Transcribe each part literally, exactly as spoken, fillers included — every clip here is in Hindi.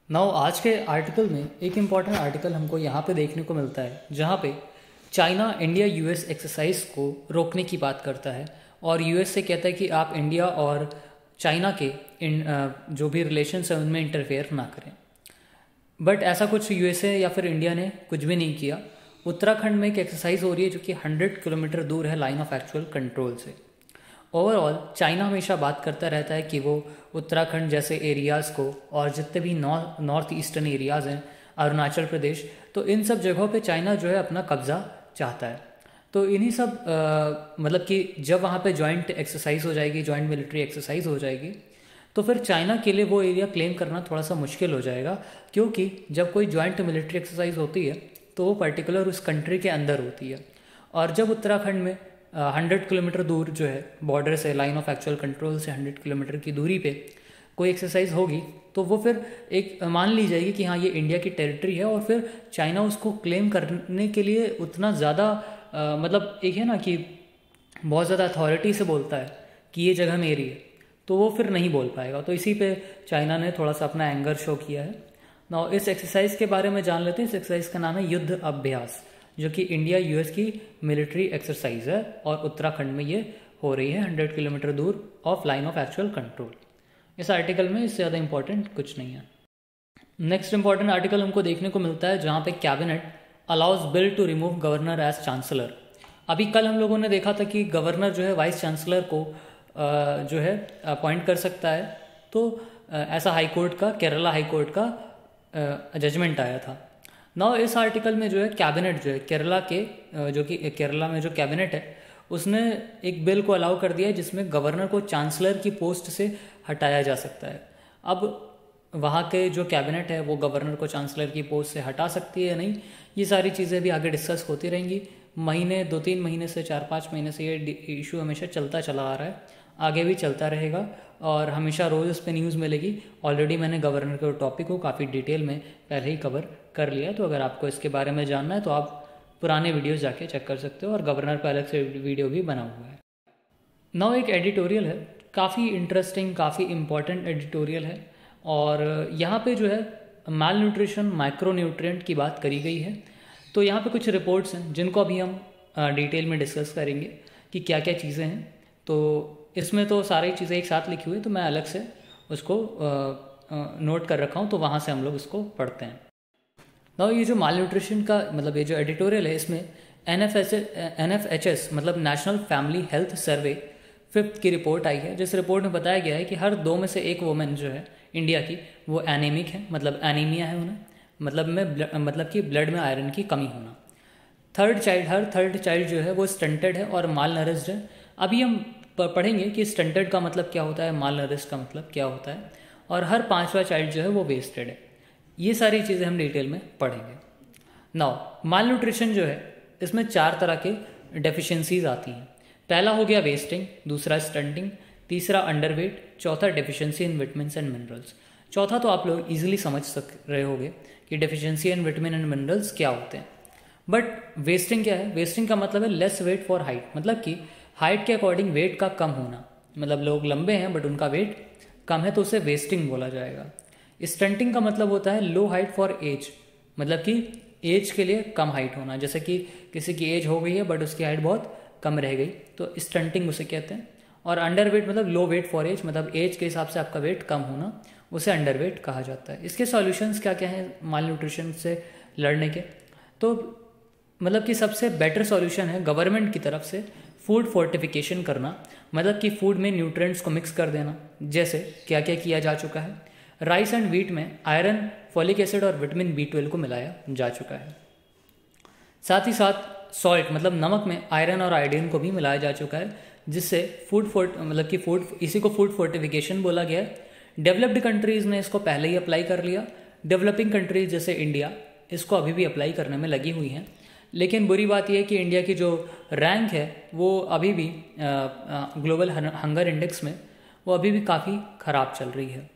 नाउ आज के आर्टिकल में एक इम्पॉर्टेंट आर्टिकल हमको यहाँ पे देखने को मिलता है जहाँ पे चाइना इंडिया यूएस एक्सरसाइज को रोकने की बात करता है और यूएस से कहता है कि आप इंडिया और चाइना के इन जो भी रिलेशंस हैं उनमें इंटरफेयर ना करें। बट ऐसा कुछ यूएसए या फिर इंडिया ने कुछ भी नहीं किया। उत्तराखंड में एक एक्सरसाइज हो रही है जो कि हंड्रेड किलोमीटर दूर है लाइन ऑफ एक्चुअल कंट्रोल से। ओवरऑल चाइना हमेशा बात करता रहता है कि वो उत्तराखंड जैसे एरियाज़ को और जितने भी नॉर्थ नॉर्थ ईस्टर्न एरियाज़ हैं, अरुणाचल प्रदेश, तो इन सब जगहों पे चाइना जो है अपना कब्जा चाहता है। तो इन्हीं सब आ, मतलब कि जब वहाँ पे जॉइंट एक्सरसाइज हो जाएगी, जॉइंट मिलिट्री एक्सरसाइज हो जाएगी, तो फिर चाइना के लिए वो एरिया क्लेम करना थोड़ा सा मुश्किल हो जाएगा, क्योंकि जब कोई जॉइंट मिलिट्री एक्सरसाइज होती है तो वो पर्टिकुलर उस कंट्री के अंदर होती है। और जब उत्तराखंड में हंड्रेड किलोमीटर दूर जो है बॉर्डर से, लाइन ऑफ एक्चुअल कंट्रोल से हंड्रेड किलोमीटर की दूरी पे कोई एक्सरसाइज होगी तो वो फिर एक मान ली जाएगी कि हाँ ये इंडिया की टेरिटरी है, और फिर चाइना उसको क्लेम करने के लिए उतना ज़्यादा मतलब एक है ना कि बहुत ज़्यादा अथॉरिटी से बोलता है कि ये जगह मेरी है, तो वो फिर नहीं बोल पाएगा। तो इसी पे चाइना ने थोड़ा सा अपना एंगर शो किया है। ना इस एक्सरसाइज के बारे में जान लेते हैं। इस एक्सरसाइज का नाम है युद्ध अभ्यास, जो कि इंडिया यूएस की मिलिट्री एक्सरसाइज है और उत्तराखंड में ये हो रही है हंड्रेड किलोमीटर दूर off line of actual control. इस आर्टिकल में इससे ज़्यादा इंपॉर्टेंट कुछ नहीं है। नेक्स्ट इंपॉर्टेंट आर्टिकल हमको देखने को मिलता है जहाँ पे cabinet allows bill to remove governor as chancellor. अभी कल हम लोगों ने देखा था कि गवर्नर जो है वाइस चांसलर को जो है अपॉइंट कर सकता है, तो ऐसा हाई कोर्ट का, केरला हाई कोर्ट का जजमेंट आया था। नाउ इस आर्टिकल में जो है कैबिनेट जो है केरला के, जो कि केरला में जो कैबिनेट है उसने एक बिल को अलाउ कर दिया है जिसमें गवर्नर को चांसलर की पोस्ट से हटाया जा सकता है। अब वहाँ के जो कैबिनेट है वो गवर्नर को चांसलर की पोस्ट से हटा सकती है या नहीं, ये सारी चीज़ें भी आगे डिस्कस होती रहेंगी। महीने दो तीन महीने से चार पाँच महीने से ये इशू हमेशा चलता चला आ रहा है, आगे भी चलता रहेगा और हमेशा रोज़ इस पर न्यूज़ मिलेगी। ऑलरेडी मैंने गवर्नर के टॉपिक को काफ़ी डिटेल में पहले ही कवर कर लिया, तो अगर आपको इसके बारे में जानना है तो आप पुराने वीडियोस जाके चेक कर सकते हो और गवर्नर पर अलग से वीडियो भी बना हुआ है। नाउ एक एडिटोरियल है, काफ़ी इंटरेस्टिंग, काफ़ी इम्पॉर्टेंट एडिटोरियल है, और यहाँ पे जो है माल न्यूट्रिशन, माइक्रो न्यूट्रिएंट की बात करी गई है। तो यहाँ पे कुछ रिपोर्ट्स हैं जिनको अभी हम डिटेल में डिस्कस करेंगे कि क्या क्या चीज़ें हैं। तो इसमें तो सारी चीज़ें एक साथ लिखी हुई है, तो मैं अलग से उसको नोट कर रखा हूँ, तो वहाँ से हम लोग इसको पढ़ते हैं। ना ये जो माल न्यूट्रिशन का मतलब ये जो एडिटोरियल है, इसमें N F H N F H S मतलब national family health survey fifth की रिपोर्ट आई है, जिस रिपोर्ट में बताया गया है कि हर दो में से एक वुमेन जो है इंडिया की वो एनीमिक है, मतलब एनीमिया है उन्हें, मतलब में मतलब कि ब्लड में आयरन की कमी होना। थर्ड चाइल्ड हर थर्ड चाइल्ड जो है वो स्टंटेड है और माल नरिश्ड है। अभी हम पढ़ेंगे कि स्टंटेड का मतलब क्या होता है, माल नरिश्ड का मतलब क्या होता है, और हर पांचवा चाइल्ड जो है वो वेस्टेड है। ये सारी चीज़ें हम डिटेल में पढ़ेंगे। नाउ माल न्यूट्रिशन जो है इसमें चार तरह के डेफिशिएंसीज आती हैं। पहला हो गया वेस्टिंग, दूसरा स्टंटिंग, तीसरा अंडरवेट, चौथा deficiency in vitamins and minerals. चौथा तो आप लोग इजीली समझ सक रहे होंगे कि deficiency in vitamin and minerals क्या होते हैं। बट वेस्टिंग क्या है? वेस्टिंग का मतलब है लेस वेट फॉर हाइट, मतलब कि हाइट के अकॉर्डिंग वेट का कम होना, मतलब लोग लंबे हैं बट उनका वेट कम है तो उसे वेस्टिंग बोला जाएगा। स्टंटिंग का मतलब होता है लो हाइट फॉर एज, मतलब कि एज के लिए कम हाइट होना, जैसे कि किसी की एज हो गई है बट उसकी हाइट बहुत कम रह गई तो स्टंटिंग उसे कहते हैं। और अंडर वेट मतलब लो वेट फॉर एज, मतलब एज के हिसाब से आपका वेट कम होना, उसे अंडर वेट कहा जाता है। इसके सॉल्यूशंस क्या क्या हैं माल न्यूट्रिशन से लड़ने के? तो मतलब कि सबसे बेटर सॉल्यूशन है गवर्नमेंट की तरफ से फूड फोर्टिफिकेशन करना, मतलब कि फूड में न्यूट्रिएंट्स को मिक्स कर देना। जैसे क्या क्या किया जा चुका है, राइस एंड व्हीट में आयरन, फोलिक एसिड और विटामिन बी ट्वेल्व को मिलाया जा चुका है। साथ ही साथ सॉल्ट मतलब नमक में आयरन और आयोडीन को भी मिलाया जा चुका है, जिससे फूड फोर्ट मतलब कि फूड इसी को फूड फोर्टिफिकेशन बोला गया है। डेवलप्ड कंट्रीज़ ने इसको पहले ही अप्लाई कर लिया, डेवलपिंग कंट्रीज जैसे इंडिया इसको अभी भी अप्लाई करने में लगी हुई हैं। लेकिन बुरी बात यह है कि इंडिया की जो रैंक है वो अभी भी ग्लोबल हंगर इंडेक्स में वो अभी भी काफ़ी ख़राब चल रही है।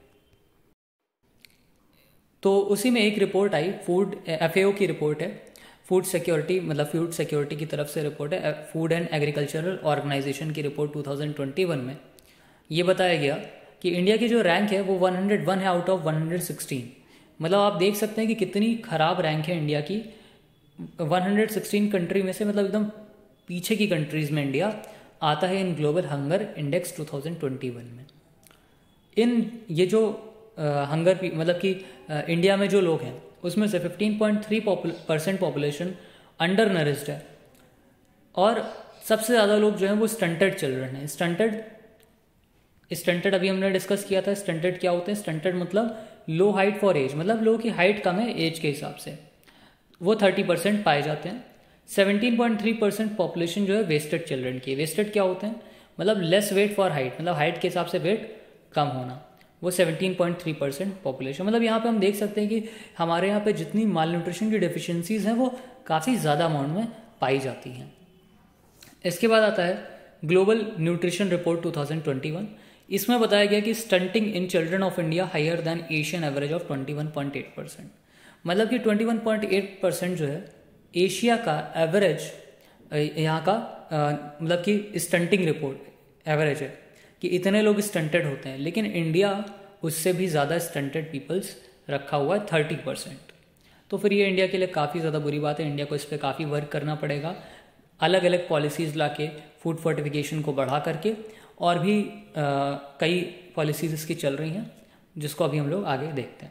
तो उसी में एक रिपोर्ट आई, फूड एफ ए ओ की रिपोर्ट है, फूड सिक्योरिटी मतलब फूड सिक्योरिटी की तरफ से रिपोर्ट है, फूड एंड एग्रीकल्चरल ऑर्गेनाइजेशन की report two thousand twenty one में ये बताया गया कि इंडिया की जो रैंक है वो वन हंड्रेड वन है out of one hundred sixteen, मतलब आप देख सकते हैं कि कितनी खराब रैंक है इंडिया की। एक सौ सोलह कंट्री में से मतलब एकदम पीछे की कंट्रीज में इंडिया आता है इन ग्लोबल हंगर इंडेक्स दो हज़ार इक्कीस में। इन ये जो हंगर मतलब कि इंडिया में जो लोग हैं उसमें से पंद्रह पॉइंट तीन परसेंट पॉपुलेशन अंडर नरिश्ड है और सबसे ज़्यादा लोग जो हैं वो स्टंटेड चिल्ड्रन हैं। स्टंटेड स्टंटेड अभी हमने डिस्कस किया था। स्टंटेड क्या होते हैं? स्टंटेड मतलब लो हाइट फॉर एज, मतलब लोगों की हाइट कम है एज के हिसाब से, वो तीस परसेंट पाए जाते हैं। सत्रह पॉइंट तीन परसेंट पॉपुलेशन जो है वेस्टेड चिल्ड्रन की। वेस्टेड क्या होते हैं? मतलब लेस वेट फॉर हाइट, मतलब हाइट के हिसाब से वेट कम होना, वो सत्रह पॉइंट तीन परसेंट पॉपुलेशन। मतलब यहाँ पे हम देख सकते हैं कि हमारे यहाँ पे जितनी माल न्यूट्रिशन की डेफिशिएंसीज हैं वो काफ़ी ज़्यादा अमाउंट में पाई जाती हैं। इसके बाद आता है ग्लोबल न्यूट्रिशन रिपोर्ट दो हज़ार इक्कीस। इसमें बताया गया कि stunting in children of India higher than Asian average of इक्कीस पॉइंट आठ परसेंट। मतलब कि इक्कीस पॉइंट आठ परसेंट जो है एशिया का एवरेज, यहाँ का आ, मतलब कि स्टंटिंग रिपोर्ट एवरेज है कि इतने लोग स्टंटेड होते हैं, लेकिन इंडिया उससे भी ज़्यादा स्टंटेड पीपल्स रखा हुआ है थर्टी परसेंट। तो फिर ये इंडिया के लिए काफ़ी ज़्यादा बुरी बात है। इंडिया को इस पर काफ़ी वर्क करना पड़ेगा, अलग अलग पॉलिसीज़ लाके फूड फोर्टिफिकेशन को बढ़ा करके, और भी आ, कई पॉलिसीज़ इसकी चल रही हैं जिसको अभी हम लोग आगे देखते हैं।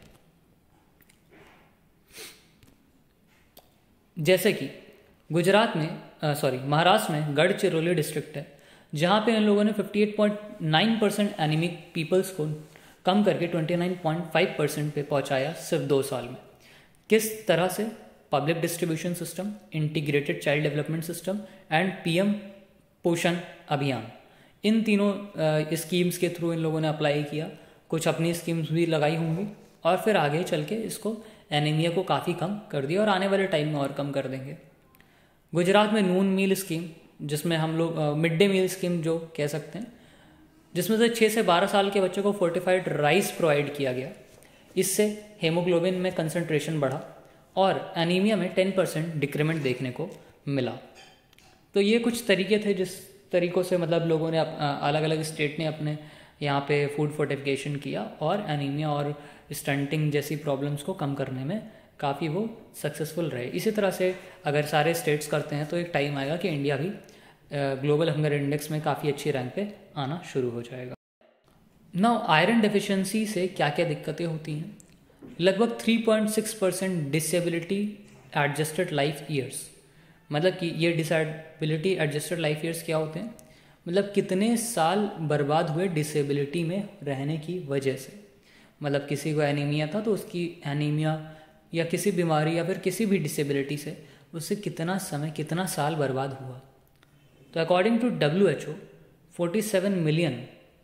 जैसे कि गुजरात में सॉरी महाराष्ट्र में गढ़चिरौली डिस्ट्रिक्ट है जहाँ पे इन लोगों ने अट्ठावन पॉइंट नौ परसेंट एनीमिक पीपल्स को कम करके उनतीस पॉइंट पाँच परसेंट पे पहुँचाया सिर्फ दो साल में। किस तरह से? Public distribution system, integrated child development system and PM Poshan Abhiyan, इन तीनों स्कीम्स के थ्रू इन लोगों ने अप्लाई किया। कुछ अपनी स्कीम्स भी लगाई होंगी और फिर आगे चल के इसको एनीमिया को काफ़ी कम कर दिया और आने वाले टाइम में और कम कर देंगे। गुजरात में नून मील स्कीम, जिसमें हम लोग मिड डे मील स्कीम जो कह सकते हैं, जिसमें से छः से बारह साल के बच्चों को फोर्टिफाइड राइस प्रोवाइड किया गया। इससे हेमोग्लोबिन में कंसंट्रेशन बढ़ा और एनीमिया में टेन परसेंट डिक्रीमेंट देखने को मिला। तो ये कुछ तरीके थे जिस तरीक़ों से मतलब लोगों ने अलग अलग स्टेट ने अपने यहाँ पे फूड फोर्टिफिकेशन किया और एनीमिया और स्टंटिंग जैसी प्रॉब्लम्स को कम करने में काफ़ी वो सक्सेसफुल रहे। इसी तरह से अगर सारे स्टेट्स करते हैं तो एक टाइम आएगा कि इंडिया भी ग्लोबल हंगर इंडेक्स में काफ़ी अच्छी रैंक पे आना शुरू हो जाएगा। नाउ आयरन डेफिशिएंसी से क्या क्या दिक्कतें होती हैं? लगभग तीन पॉइंट छह percent disability adjusted life years. मतलब कि ये डिसेबिलिटी एडजस्टेड लाइफ ईयर्स क्या होते हैं? मतलब कितने साल बर्बाद हुए डिसेबिलिटी में रहने की वजह से। मतलब किसी को एनीमिया था तो उसकी एनीमिया या किसी बीमारी या फिर किसी भी डिसेबिलिटी से उससे कितना समय कितना साल बर्बाद हुआ। तो according to W H O सैंतालीस मिलियन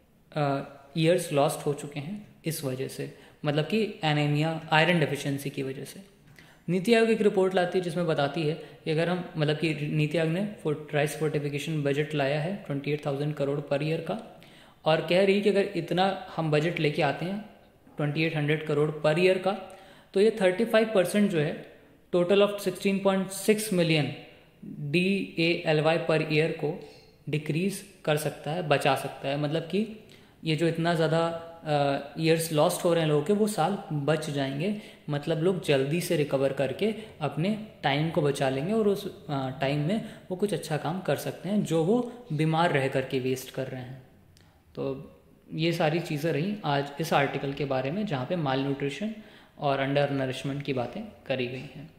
ईयर्स लॉस्ट हो चुके हैं इस वजह से, मतलब कि एनीमिया आयरन डेफिशिएंसी की वजह से। नीति आयोग एक रिपोर्ट लाती है जिसमें बताती है कि अगर हम मतलब कि नीति आयोग ने राइस फोर्टिफिकेशन बजट लाया है अट्ठाईस हज़ार करोड़ पर ईयर का, और कह रही है कि अगर इतना हम बजट लेके आते हैं अट्ठाईस सौ करोड़ पर ईयर का, तो ये पैंतीस परसेंट जो है टोटल ऑफ सोलह पॉइंट छह million D A L Y पर ईयर को डिक्रीज कर सकता है, बचा सकता है। मतलब कि ये जो इतना ज़्यादा ईयर्स लॉस्ट हो रहे हैं लोगों के, वो साल बच जाएंगे। मतलब लोग जल्दी से रिकवर करके अपने टाइम को बचा लेंगे और उस टाइम में वो कुछ अच्छा काम कर सकते हैं जो वो बीमार रह करके वेस्ट कर रहे हैं। तो ये सारी चीज़ें रही आज इस आर्टिकल के बारे में जहाँ पे माल न्यूट्रिशन और अंडर नरिशमेंट की बातें करी गई हैं।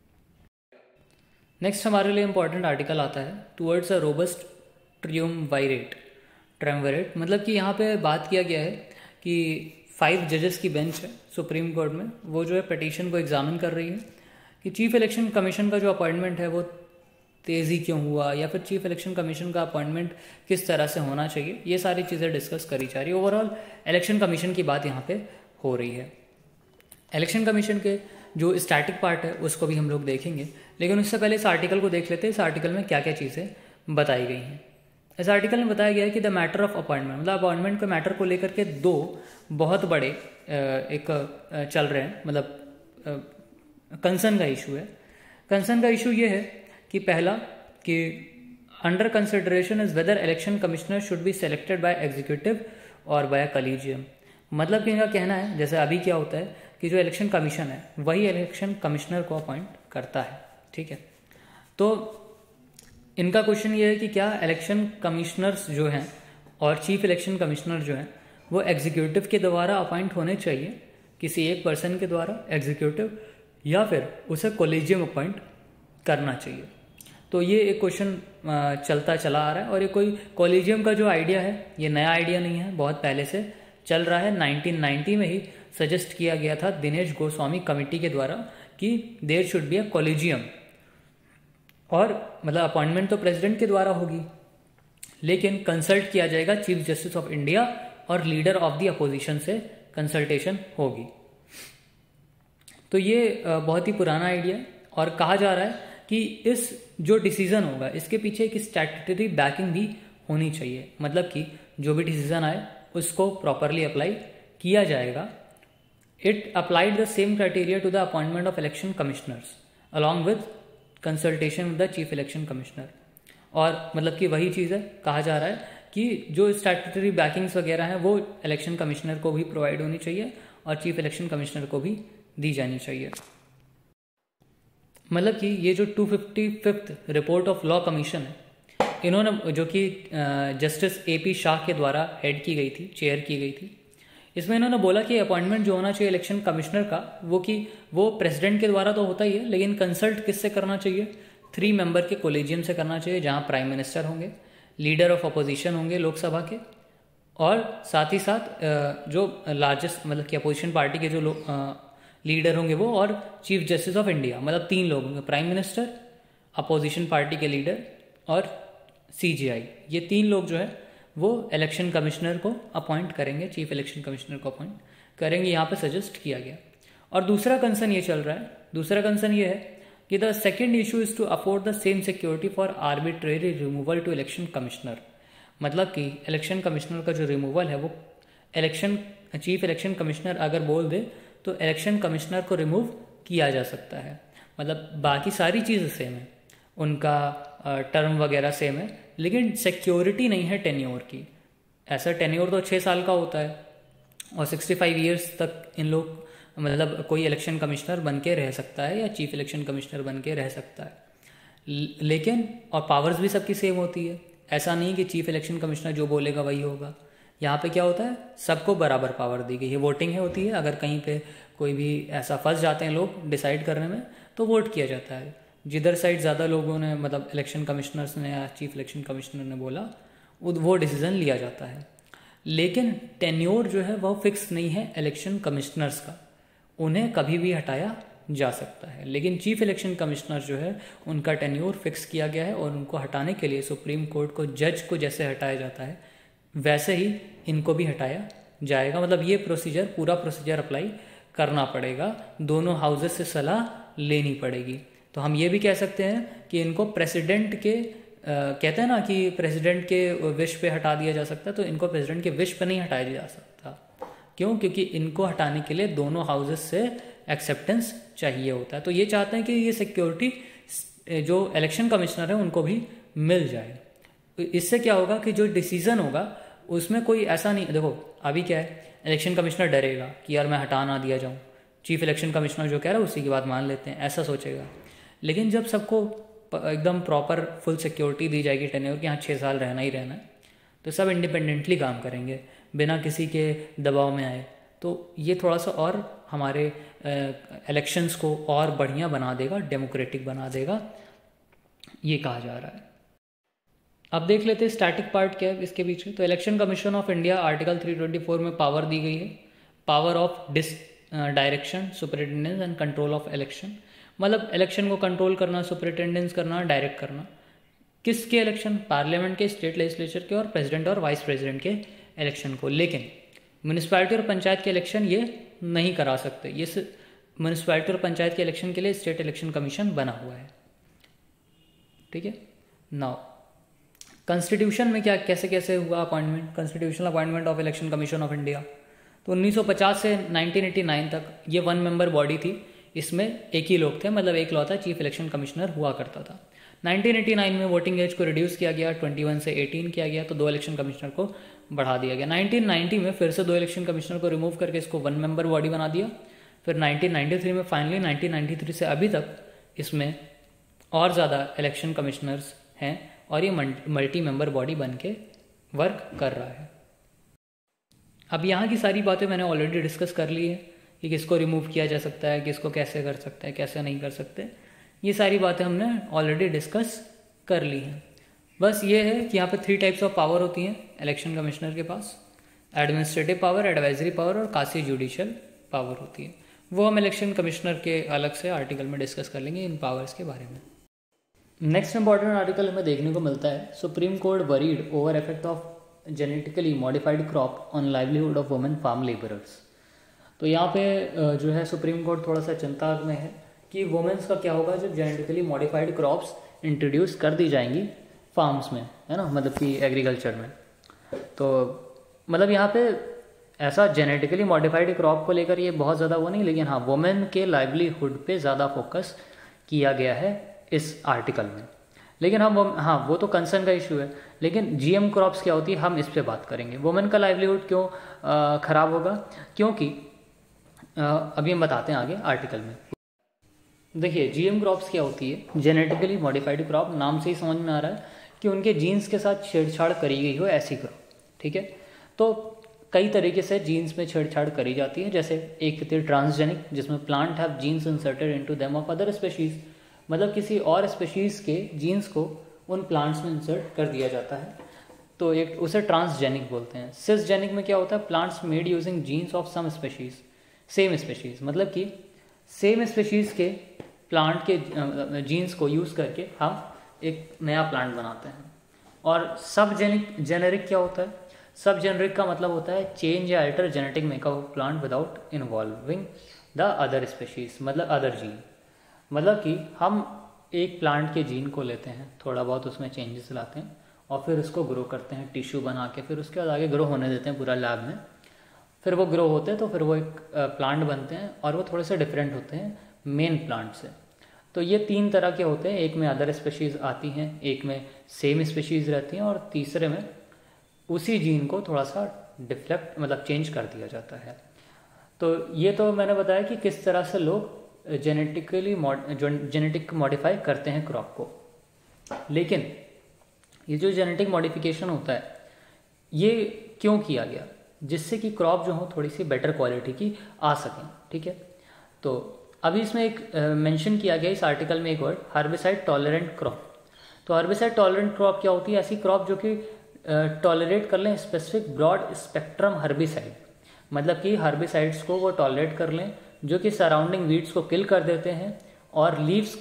नेक्स्ट हमारे लिए इम्पॉर्टेंट आर्टिकल आता है टुवर्ड्स अ रोबस्ट ट्रियमविरेट ट्रियमविरेट। मतलब कि यहाँ पे बात किया गया है कि फाइव जजेस की बेंच है सुप्रीम कोर्ट में, वो जो है पिटीशन को एग्जामिन कर रही है कि चीफ इलेक्शन कमीशन का जो अपॉइंटमेंट है वो तेज़ी क्यों हुआ, या फिर चीफ इलेक्शन कमीशन का अपॉइंटमेंट किस तरह से होना चाहिए। ये सारी चीज़ें डिस्कस करी जा रही है। ओवरऑल इलेक्शन कमीशन की बात यहाँ पे हो रही है। इलेक्शन कमीशन के जो स्टैटिक पार्ट है उसको भी हम लोग देखेंगे, लेकिन उससे पहले इस आर्टिकल को देख लेते हैं। इस आर्टिकल में क्या क्या चीज़ें बताई गई हैं। इस आर्टिकल में बताया गया है कि द मैटर ऑफ अपॉइंटमेंट, मतलब अपॉइंटमेंट के मैटर को लेकर के दो बहुत बड़े एक चल रहे हैं, मतलब कंसर्न का इशू है। कंसर्न का इशू ये है कि पहला कि under consideration is whether election commissioner should be selected by executive और बाय कलीजियम। मतलब कि इनका कहना है, जैसे अभी क्या होता है कि जो इलेक्शन कमीशन है वही इलेक्शन कमिश्नर को अपॉइंट करता है। ठीक है, तो इनका क्वेश्चन ये है कि क्या इलेक्शन कमिश्नर्स जो हैं और चीफ इलेक्शन कमिश्नर जो हैं वो एग्जीक्यूटिव के द्वारा अपॉइंट होने चाहिए, किसी एक पर्सन के द्वारा एग्जीक्यूटिव, या फिर उसे कॉलेजियम अपॉइंट करना चाहिए। तो ये एक क्वेश्चन चलता चला आ रहा है, और ये कोई कॉलेजियम का जो आइडिया है ये नया आइडिया नहीं है, बहुत पहले से चल रहा है। नाइनटीन नाइंटी में ही सजेस्ट किया गया था दिनेश गोस्वामी कमेटी के द्वारा कि there should be a collegium, और मतलब अपॉइंटमेंट तो प्रेसिडेंट के द्वारा होगी, लेकिन कंसल्ट किया जाएगा चीफ जस्टिस ऑफ इंडिया और लीडर ऑफ द अपोजिशन से कंसल्टेशन होगी। तो ये बहुत ही पुराना आइडिया है, और कहा जा रहा है कि इस जो डिसीजन होगा इसके पीछे एक स्टैट्यूटरी बैकिंग भी होनी चाहिए, मतलब कि जो भी डिसीजन आए उसको प्रॉपरली अप्लाई किया जाएगा। It applied the same criteria to the appointment of election commissioners along with consultation with the chief election commissioner. और मतलब कि वही चीज़ है, कहा जा रहा है कि जो स्टैट्यूटरी बैकिंग्स वगैरह हैं वो इलेक्शन कमिश्नर को भी प्रोवाइड होनी चाहिए और चीफ इलेक्शन कमिश्नर को भी दी जानी चाहिए। मतलब कि ये जो two fifty fifth report of law commission है, इन्होंने जो कि जस्टिस ए पी शाह के द्वारा हेड की गई थी, चेयर की गई थी, इसमें इन्होंने बोला कि अपॉइंटमेंट जो होना चाहिए इलेक्शन कमिश्नर का वो कि वो प्रेसिडेंट के द्वारा तो होता ही है, लेकिन कंसल्ट किससे करना चाहिए, थ्री मेंबर के कोलेजियम से करना चाहिए, जहां प्राइम मिनिस्टर होंगे, लीडर ऑफ अपोजिशन होंगे लोकसभा के, और साथ ही साथ जो लार्जेस्ट मतलब कि अपोजिशन पार्टी के जो लोग लीडर होंगे वो, और चीफ जस्टिस ऑफ इंडिया, मतलब तीन लोग होंगे, प्राइम मिनिस्टर, अपोजिशन पार्टी के लीडर और सीजीआई। ये तीन लोग जो है वो इलेक्शन कमिश्नर को अपॉइंट करेंगे, चीफ इलेक्शन कमिश्नर को अपॉइंट करेंगे, यहाँ पे सजेस्ट किया गया। और दूसरा कंसर्न ये चल रहा है, दूसरा कंसर्न ये है कि the second issue is to afford the same security for arbitrary removal to election commissioner. मतलब कि इलेक्शन कमिश्नर का जो रिमूवल है वो इलेक्शन चीफ इलेक्शन कमिश्नर अगर बोल दे तो इलेक्शन कमिश्नर को रिमूव किया जा सकता है। मतलब बाकी सारी चीज़ें सेम है, उनका टर्म वगैरह सेम है, लेकिन सिक्योरिटी नहीं है टेन्योर की। ऐसा टेन्योर तो छः साल का होता है और सिक्सटी फाइव ईयर्स तक इन लोग मतलब कोई इलेक्शन कमिश्नर बन के रह सकता है या चीफ इलेक्शन कमिश्नर बन के रह सकता है, लेकिन और पावर्स भी सबकी सेम होती है। ऐसा नहीं कि चीफ इलेक्शन कमिश्नर जो बोलेगा वही होगा। यहाँ पे क्या होता है, सबको बराबर पावर दी गई है। वोटिंग है होती है, अगर कहीं पे कोई भी ऐसा फंस जाते हैं लोग डिसाइड करने में तो वोट किया जाता है। जिधर साइड ज़्यादा लोगों ने मतलब इलेक्शन कमिश्नर्स ने या चीफ इलेक्शन कमिश्नर ने बोला वो डिसीजन लिया जाता है। लेकिन टेन्योर जो है वह फिक्स नहीं है इलेक्शन कमिश्नर्स का, उन्हें कभी भी हटाया जा सकता है। लेकिन चीफ इलेक्शन कमिश्नर जो है उनका टेन्योर फिक्स किया गया है और उनको हटाने के लिए सुप्रीम कोर्ट को जज को जैसे हटाया जाता है वैसे ही इनको भी हटाया जाएगा। मतलब ये प्रोसीजर पूरा प्रोसीजर अप्लाई करना पड़ेगा, दोनों हाउसेस से सलाह लेनी पड़ेगी। तो हम ये भी कह सकते हैं कि इनको प्रेसिडेंट के आ, कहते हैं ना कि प्रेसिडेंट के विश पे हटा दिया जा सकता है, तो इनको प्रेसिडेंट के विश पे नहीं हटाया जा सकता। क्यों? क्योंकि इनको हटाने के लिए दोनों हाउसेस से एक्सेप्टेंस चाहिए होता है। तो ये चाहते हैं कि ये सिक्योरिटी जो इलेक्शन कमिश्नर है उनको भी मिल जाए। इससे क्या होगा कि जो डिसीजन होगा उसमें कोई ऐसा नहीं, देखो अभी क्या है, इलेक्शन कमिश्नर डरेगा कि यार मैं हटा ना दिया जाऊं, चीफ इलेक्शन कमिश्नर जो कह रहा है उसी की बात मान लेते हैं, ऐसा सोचेगा। लेकिन जब सबको एकदम प्रॉपर फुल सिक्योरिटी दी जाएगी टेन्योर कि यहाँ छः साल रहना ही रहना है, तो सब इंडिपेंडेंटली काम करेंगे बिना किसी के दबाव में आए। तो ये थोड़ा सा और हमारे इलेक्शंस को और बढ़िया बना देगा, डेमोक्रेटिक बना देगा, ये कहा जा रहा है। अब देख लेते हैं स्टैटिक पार्ट क्या है इसके पीछे। तो election commission of India article three twenty four में पावर दी गई है, power of this direction, superintendence and control of election. मतलब इलेक्शन को कंट्रोल करना, सुपरिटेंडेंस करना, डायरेक्ट करना। किसके इलेक्शन? पार्लियामेंट के, स्टेट लेजिस्लेचर के और प्रेसिडेंट और वाइस प्रेसिडेंट के इलेक्शन को। लेकिन म्यूनिसिपैलिटी और पंचायत के इलेक्शन ये नहीं करा सकते। ये म्यूनिसिपैलिटी और पंचायत के इलेक्शन के लिए स्टेट इलेक्शन कमीशन बना हुआ है। ठीक है। नाउ कॉन्स्टिट्यूशन में क्या कैसे कैसे हुआ appointment, constitutional appointment of election commission of India. तो उन्नीस सौ पचास से नाइनटीन एटी नाइन तक ये वन मेंबर बॉडी थी, इसमें एक ही लोग थे, मतलब एक लौता चीफ इलेक्शन कमिश्नर हुआ करता था। नाइनटीन एटी नाइन में वोटिंग एज को रिड्यूस किया गया, इक्कीस से अठारह किया गया, तो दो इलेक्शन कमिश्नर को बढ़ा दिया गया। नाइनटीन नाइंटी में फिर से दो इलेक्शन कमिश्नर को रिमूव करके इसको वन मेंबर बॉडी बना दिया। फिर नाइनटीन नाइंटी थ्री में फाइनली नाइनटीन नाइंटी थ्री से अभी तक इसमें और ज़्यादा इलेक्शन कमिश्नर्स हैं और ये मल्टी मेंबर बॉडी बन के वर्क कर रहा है। अब यहाँ की सारी बातें मैंने ऑलरेडी डिस्कस कर ली है कि किसको रिमूव किया जा सकता है, किसको कैसे कर सकते हैं, कैसे नहीं कर सकते। ये सारी बातें हमने ऑलरेडी डिस्कस कर ली हैं। बस ये है कि यहाँ पे थ्री टाइप्स ऑफ पावर होती हैं इलेक्शन कमिश्नर के पास, एडमिनिस्ट्रेटिव पावर, एडवाइजरी पावर और कासी जुडिशियल पावर होती है। वो हम इलेक्शन कमिश्नर के अलग से आर्टिकल में डिस्कस कर लेंगे इन पावर्स के बारे में। नेक्स्ट इंपॉर्टेंट आर्टिकल हमें देखने को मिलता है supreme court worried over effect of genetically modified crop on livelihood of women farm labourers. तो यहाँ पे जो है सुप्रीम कोर्ट थोड़ा सा चिंता में है कि वुमेन्स का क्या होगा जब जेनेटिकली मॉडिफाइड क्रॉप्स इंट्रोड्यूस कर दी जाएंगी फार्म्स में, है ना, मतलब कि एग्रीकल्चर में। तो मतलब यहाँ पे ऐसा जेनेटिकली मॉडिफाइड क्रॉप को लेकर ये बहुत ज़्यादा वो नहीं, लेकिन हाँ वुमेन के लाइवलीहुड पे ज़्यादा फोकस किया गया है इस आर्टिकल में। लेकिन हम हाँ वो तो कंसर्न का इशू है, लेकिन जीएम क्रॉप्स क्या होती है हम इस पे बात करेंगे। वुमेन का लाइवलीहुड क्यों ख़राब होगा, क्योंकि आ, अभी हम बताते हैं आगे आर्टिकल में। देखिए जीएम क्रॉप्स क्या होती है, जेनेटिकली मॉडिफाइड क्रॉप, नाम से ही समझ में आ रहा है कि उनके जीन्स के साथ छेड़छाड़ करी गई हो ऐसी क्रॉप, ठीक है। तो कई तरीके से जीन्स में छेड़छाड़ करी जाती है, जैसे एक होती है ट्रांसजेनिक, जिसमें plant have genes inserted into them of other species, मतलब किसी और स्पेशीज के जीन्स को उन प्लांट्स में इंसर्ट कर दिया जाता है, तो एक उसे ट्रांसजेनिक बोलते हैं। सिसजेनिक में क्या होता है, plants made using genes of some species, same species, मतलब कि सेम स्पेशीज के प्लांट के जीन्स को यूज़ करके हम एक नया प्लांट बनाते हैं। और सब जेनिक जेनेरिक क्या होता है, सब जेनेरिक का मतलब होता है चेंज या alter genetic makeup of plant without involving the other species, मतलब अदर जीन। मतलब कि हम एक प्लांट के जीन को लेते हैं, थोड़ा बहुत उसमें चेंजेस लाते हैं और फिर उसको ग्रो करते हैं टिश्यू बना के, फिर उसके बाद आगे ग्रो होने देते हैं पूरा लैब में, फिर वो ग्रो होते हैं तो फिर वो एक प्लांट बनते हैं और वो थोड़े से डिफरेंट होते हैं मेन प्लांट से। तो ये तीन तरह के होते हैं, एक में अदर स्पेशीज़ आती हैं, एक में सेम स्पेशीज़ रहती हैं और तीसरे में उसी जीन को थोड़ा सा डिफ्लेक्ट मतलब चेंज कर दिया जाता है। तो ये तो मैंने बताया कि किस तरह से लोग जेनेटिकली जेनेटिक मॉडिफाई करते हैं क्रॉप को। लेकिन ये जो जेनेटिक मॉडिफिकेशन होता है ये क्यों किया गया, जिससे कि क्रॉप जो हो थोड़ी सी बेटर क्वालिटी की आ सकें, ठीक है। तो अभी इसमें एक मेंशन किया गया इस आर्टिकल में एक वर्ड, हर्बिसाइड टॉलरेंट क्रॉप। तो हर्बिसाइड टॉलरेंट क्रॉप क्या होती है, ऐसी क्रॉप जो कि टॉलरेट कर लें स्पेसिफिक ब्रॉड स्पेक्ट्रम हर्बिसाइड, मतलब कि हर्बिसाइड्स को वो टॉलरेट कर लें जो कि सराउंडिंग वीड्स को किल कर देते हैं और leaves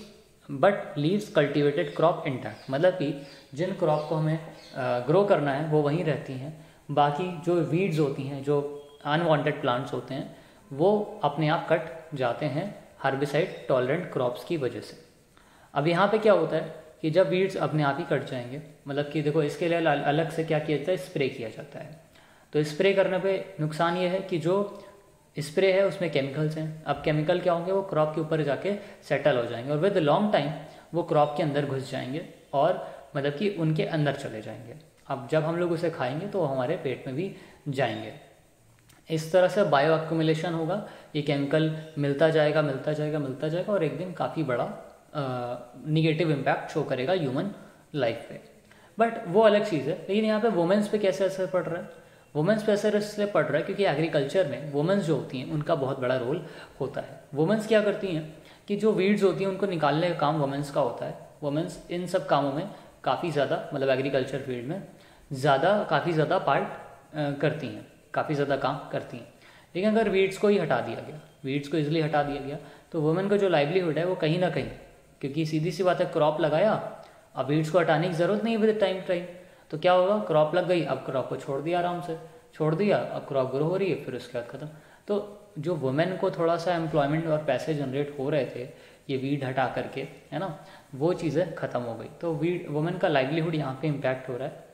but leaves cultivated crop intact, मतलब कि जिन क्रॉप को हमें ग्रो करना है वो वहीं रहती हैं, बाकी जो वीड्स होती हैं, जो अनवांटेड प्लांट्स होते हैं, वो अपने आप कट जाते हैं हर्बिसाइड टॉलरेंट क्रॉप्स की वजह से। अब यहाँ पे क्या होता है कि जब वीड्स अपने आप ही कट जाएंगे, मतलब कि देखो इसके लिए अलग से क्या किया जाता है, स्प्रे किया जाता है। तो स्प्रे करने पे नुकसान ये है कि जो स्प्रे है उसमें केमिकल्स हैं। अब केमिकल क्या होंगे, वो क्रॉप के ऊपर जाके सेटल हो जाएंगे और विद लॉन्ग टाइम वो क्रॉप के अंदर घुस जाएंगे और मतलब कि उनके अंदर चले जाएंगे। अब जब हम लोग उसे खाएंगे तो हमारे पेट में भी जाएंगे। इस तरह से बायो एक्यूमुलेशन होगा, ये केमिकल मिलता जाएगा मिलता जाएगा मिलता जाएगा और एक दिन काफ़ी बड़ा निगेटिव इम्पैक्ट शो करेगा ह्यूमन लाइफ पे। बट वो अलग चीज़ है। लेकिन यहाँ पे वुमेन्स पे कैसे असर पड़ रहा है, वुमेन्स पे असर इसलिए पड़ रहा है क्योंकि एग्रीकल्चर में वुमेन्स जो होती हैं उनका बहुत बड़ा रोल होता है। वुमेन्स क्या करती हैं कि जो वीड्स होती हैं उनको निकालने का काम वुमेन्स का होता है। वुमेन्स इन सब कामों में काफ़ी ज़्यादा मतलब एग्रीकल्चर फील्ड में ज़्यादा काफ़ी ज़्यादा पार्ट करती हैं, काफ़ी ज़्यादा काम करती हैं। लेकिन अगर वीड्स को ही हटा दिया गया, वीड्स को इजीली हटा दिया गया तो वुमेन का जो लाइवलीहुड है वो कहीं ना कहीं, क्योंकि सीधी सी बात है क्रॉप लगाया, अब वीड्स को हटाने की ज़रूरत नहीं है विद टाइम टाइम, तो क्या होगा, क्रॉप लग गई, अब क्रॉप को छोड़ दिया, आराम से छोड़ दिया, अब क्रॉप ग्रो हो रही है, फिर उसके बाद खत्म। तो जो वुमेन को थोड़ा सा एम्प्लॉयमेंट और पैसे जनरेट हो रहे थे ये वीड हटा करके, है ना, वो चीज़ें ख़त्म हो गई। तो वीड वुमेन का लाइवलीहुड यहाँ पे इम्पैक्ट हो रहा है।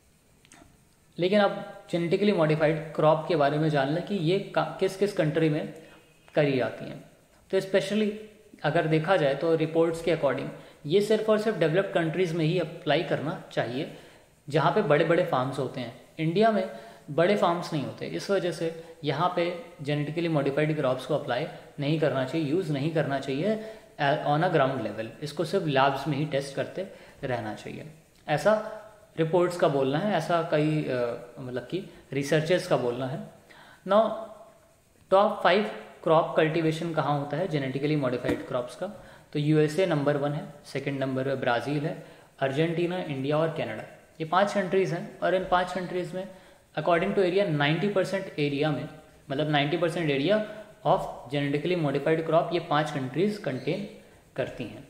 लेकिन अब जेनेटिकली मॉडिफाइड क्रॉप के बारे में जान लें कि ये किस किस कंट्री में करी जाती हैं। तो स्पेशली अगर देखा जाए तो रिपोर्ट्स के अकॉर्डिंग ये सिर्फ और सिर्फ डेवलप्ड कंट्रीज़ में ही अप्लाई करना चाहिए जहाँ पे बड़े बड़े फार्म्स होते हैं। इंडिया में बड़े फार्म्स नहीं होते, इस वजह से यहाँ पे जेनेटिकली मॉडिफाइड क्रॉप्स को अप्लाई नहीं करना चाहिए, यूज़ नहीं करना चाहिए ऑन अ ग्राउंड लेवल। इसको सिर्फ लैब्स में ही टेस्ट करते रहना चाहिए, ऐसा रिपोर्ट्स का बोलना है, ऐसा कई मतलब कि रिसर्चर्स का बोलना है। Now top five crop cultivation कहाँ होता है जेनेटिकली मॉडिफाइड क्रॉप्स का? तो यूएसए नंबर वन है, सेकंड नंबर पे ब्राज़ील है, अर्जेंटीना, इंडिया और कनाडा, ये पांच कंट्रीज़ हैं। और इन पांच कंट्रीज़ में according to area ninety percent area में, मतलब ninety percent area of genetically modified crop ये पांच कंट्रीज़ कंटेन करती हैं।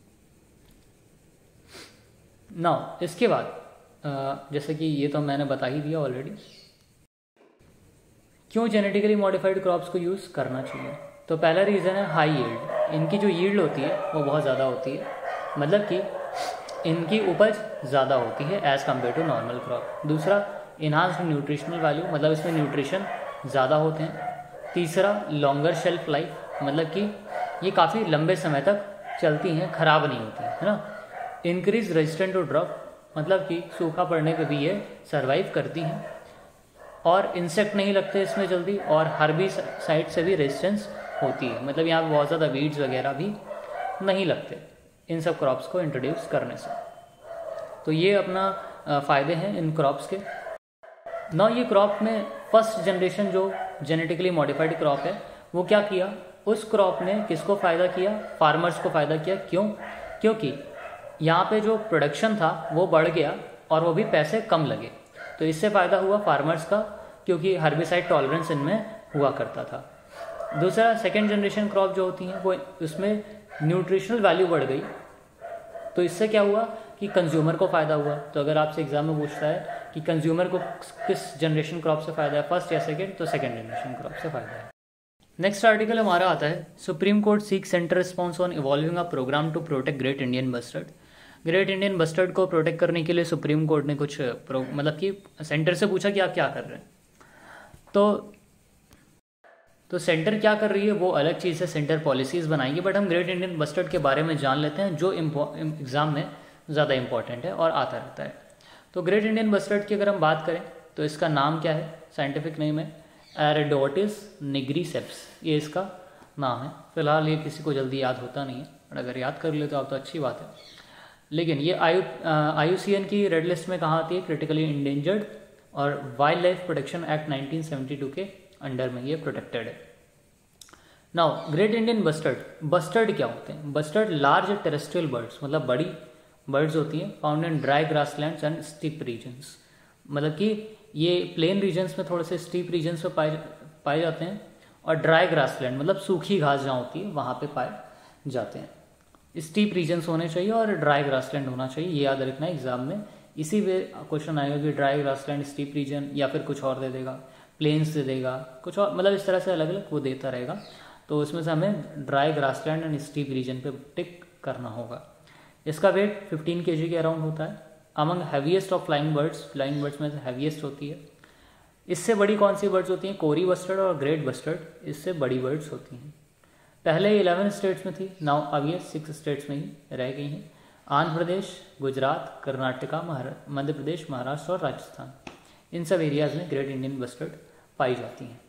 नाउ इसके बाद जैसे कि ये तो मैंने बता ही दिया ऑलरेडी, क्यों जेनेटिकली मॉडिफाइड क्रॉप्स को यूज़ करना चाहिए। तो पहला रीज़न है हाई यील्ड, इनकी जो यील्ड होती है वो बहुत ज़्यादा होती है, मतलब कि इनकी उपज ज़्यादा होती है as compare to normal crop. दूसरा इन्हांस्ड न्यूट्रिशनल वैल्यू, मतलब इसमें न्यूट्रिशन ज़्यादा होते हैं। तीसरा लॉन्गर शेल्फ लाइफ, मतलब कि ये काफ़ी लंबे समय तक चलती हैं, ख़राब नहीं होती है ना। इंक्रीज रेजिस्टेंट टू ड्रग, मतलब कि सूखा पड़ने पे भी ये सर्वाइव करती हैं। और इंसेक्ट नहीं लगते इसमें जल्दी, और हर्बिसाइड से भी रेजिस्टेंस होती है, मतलब यहाँ बहुत ज़्यादा वीड्स वगैरह भी नहीं लगते इन सब क्रॉप्स को इंट्रोड्यूस करने से। तो ये अपना फ़ायदे हैं इन क्रॉप्स के। ना ये क्रॉप में फर्स्ट जनरेशन जो जेनेटिकली मॉडिफाइड क्रॉप है वो क्या किया, उस क्रॉप ने किसको फ़ायदा किया, फार्मर्स को फ़ायदा किया। क्यों? क्योंकि यहाँ पे जो प्रोडक्शन था वो बढ़ गया और वो भी पैसे कम लगे, तो इससे फ़ायदा हुआ फार्मर्स का, क्योंकि हर्बिसाइड टॉलरेंस इनमें हुआ करता था। दूसरा सेकेंड जनरेशन क्रॉप जो होती हैं वो उसमें न्यूट्रिशनल वैल्यू बढ़ गई, तो इससे क्या हुआ कि कंज्यूमर को फ़ायदा हुआ। तो अगर आपसे एग्जाम में पूछता है कि कंज्यूमर को किस जनरेशन क्रॉप से फ़ायदा है, फर्स्ट या सेकेंड, तो सेकेंड जनरेशन क्रॉप से फ़ायदा है। नेक्स्ट आर्टिकल हमारा आता है supreme court seek centre response on evolving a programme to protect great Indian bustard. Great Indian bustard को प्रोटेक्ट करने के लिए सुप्रीम कोर्ट ने कुछ मतलब कि सेंटर से पूछा कि आप क्या कर रहे हैं। तो तो सेंटर क्या कर रही है वो अलग चीज़ है, सेंटर पॉलिसीज़ बनाएंगे, बट हम ग्रेट इंडियन बस्टर्ड के बारे में जान लेते हैं जो एग्ज़ाम में ज़्यादा इंपॉर्टेंट है और आता रहता है। तो ग्रेट इंडियन बस्टर्ड की अगर हम बात करें तो इसका नाम क्या है, साइंटिफिक नेम है एरिडोटिस निग्रीसेप्स, ये इसका नाम है। फिलहाल ये किसी को जल्दी याद होता नहीं है, और अगर याद कर ले तो आप तो अच्छी बात है। लेकिन ये I I U C N की रेड लिस्ट में कहाँ आती है, क्रिटिकली इंडेंजर्ड, और wildlife protection act nineteen seventy two के अंडर में ये प्रोटेक्टेड है। Now great Indian bustard, bustard क्या होते हैं? बस्टर्ड लार्ज टेरेस्ट्रियल बर्ड्स, मतलब बड़ी बर्ड्स होती हैं, found in dry grasslands and steppe regions, मतलब कि ये प्लेन रीजन्स में थोड़े से स्टीप रीजन्स पे पाए पाए जाते हैं, और ड्राई ग्रासलैंड मतलब सूखी घास जहाँ होती है वहाँ पे पाए जाते हैं। स्टीप रीजन्स होने चाहिए और ड्राई ग्रासलैंड होना चाहिए, ये याद रखना है एग्जाम में। इसी वे क्वेश्चन आएगा कि ड्राई ग्रासलैंड, स्टीप रीजन, या फिर कुछ और दे देगा, प्लेन्स दे देगा, कुछ और, मतलब इस तरह से अलग अलग वो देता रहेगा। तो उसमें से हमें dry grassland and steppe region पे टिक करना होगा। इसका वेट फिफ्टीन केजी के अराउंड होता है। Among heaviest of flying birds, flying birds में से हैवीएस्ट होती है। इससे बड़ी कौन सी बर्ड्स होती हैं? कोरी बस्टर्ड और ग्रेट बस्टर्ड, इससे बड़ी बर्ड्स होती हैं। पहले इलेवन स्टेट्स में थी, नाउ अब ये सिक्स स्टेट्स में ही रह गई हैं। आंध्र प्रदेश, गुजरात, कर्नाटका, मध्य प्रदेश, महाराष्ट्र और राजस्थान, इन सब एरियाज में ग्रेट इंडियन बस्टर्ड पाई जाती हैं।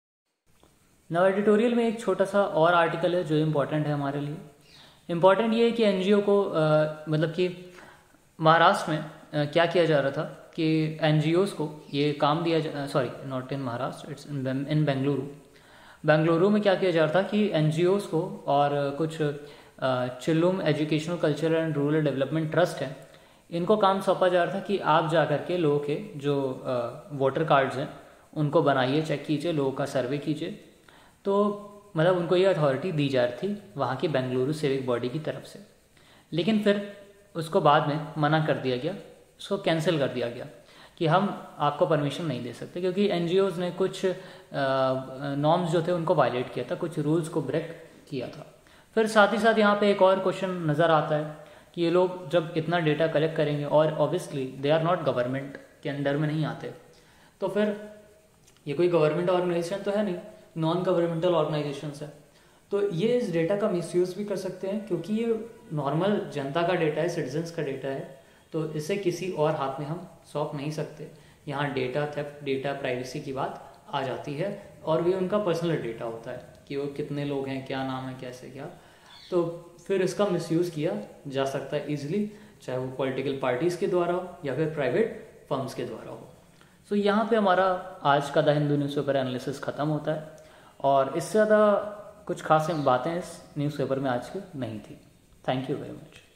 नाउ एडिटोरियल में एक छोटा सा और आर्टिकल है जो इम्पोर्टेंट है हमारे लिए। इम्पॉर्टेंट ये है कि एनजीओ को आ, मतलब कि महाराष्ट्र में आ, क्या किया जा रहा था कि एनजीओज को ये काम दिया, sorry not in Maharashtra, it's in Bengaluru. Bengaluru में क्या किया जा रहा था कि एनजीओज को और कुछ चिल्लुम educational cultural and rural development trust है, इनको काम सौंपा जा रहा था कि आप जा करके लोगों के जो वोटर कार्ड्स हैं उनको बनाइए, चेक कीजिए, लोगों का सर्वे कीजिए। तो मतलब उनको ये अथॉरिटी दी जा रही थी वहाँ की बेंगलुरु सिविक बॉडी की तरफ से। लेकिन फिर उसको बाद में मना कर दिया गया, उसको कैंसिल कर दिया गया कि हम आपको परमिशन नहीं दे सकते, क्योंकि एनजीओज ने कुछ नॉर्म्स जो थे उनको वायलेट किया था, कुछ रूल्स को ब्रेक किया था। फिर साथ ही साथ यहाँ पे एक और क्वेश्चन नज़र आता है कि ये लोग जब इतना डेटा कलेक्ट करेंगे और obviously they are not government के अंडर में नहीं आते, तो फिर ये कोई गवर्नमेंट ऑर्गेनाइजेशन तो है नहीं, नॉन गवर्नमेंटल ऑर्गेनाइजेशंस है, तो ये इस डेटा का मिसयूज़ भी कर सकते हैं, क्योंकि ये नॉर्मल जनता का डेटा है, सिटीजन्स का डेटा है, तो इसे किसी और हाथ में हम सौंप नहीं सकते। यहाँ डेटा थेफ्ट, डेटा प्राइवेसी की बात आ जाती है, और भी उनका पर्सनल डेटा होता है कि वो कितने लोग हैं, क्या नाम है, कैसे क्या। तो फिर इसका मिसयूज़ किया जा सकता है ईजिली, चाहे वो पॉलिटिकल पार्टीज़ के द्वारा हो या फिर प्राइवेट फर्म्स के द्वारा हो। सो so, यहाँ पे हमारा आज का द हिंदू न्यूज़पेपर एनालिसिस ख़त्म होता है, और इससे ज़्यादा कुछ खास बातें इस न्यूज़पेपर में आज की नहीं थी। Thank you very much.